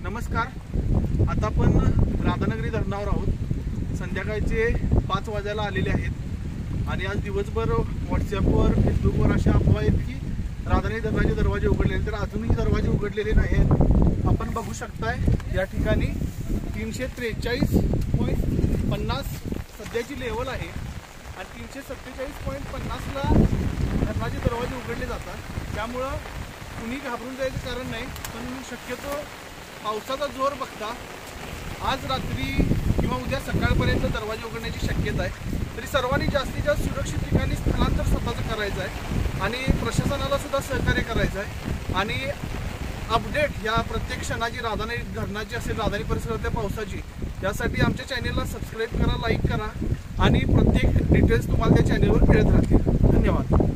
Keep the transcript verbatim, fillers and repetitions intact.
नमस्कार. आता आपण राधानगरी धरणावर आहोत. संध्याकाळचे पाच वाजायला आलेले आहेत आणि आज दिवसभर व्हॉट्सॲपवर फेसबुकवर अशा अफवा आहेत की राधानगरी धरणाचे दरवाजे उघडलेले, तर अजूनही दरवाजे उघडलेले नाही आहेत. आपण बघू शकताय या ठिकाणी तीनशे त्रेचाळीस पॉईंट पन्नास सध्याची लेवल आहे आणि तीनशे सत्तेचाळीस पॉईंट पन्नासला धरणाचे दरवाजे उघडले जातात. त्यामुळं कुणी घाबरून जायचं कारण नाही, पण शक्यतो पावसाचा जोर बघता आज रात्री किंवा उद्या सकाळपर्यंत दरवाजे उघडण्याची शक्यता आहे. तरी सर्वांनी जास्तीत जास्त सुरक्षित ठिकाणी स्थलांतर स्वतःचं करायचं आहे आणि प्रशासनाला सुद्धा सहकार्य करायचं आहे. आणि अपडेट या प्रत्येक क्षणाची राधानगरी धरणाची असेल, राधानगरी परिसरातल्या पावसाची, यासाठी आमच्या चॅनेलला सबस्क्राईब करा, लाईक करा आणि प्रत्येक डिटेल्स तुम्हाला त्या चॅनेलवर मिळत राहतील. धन्यवाद.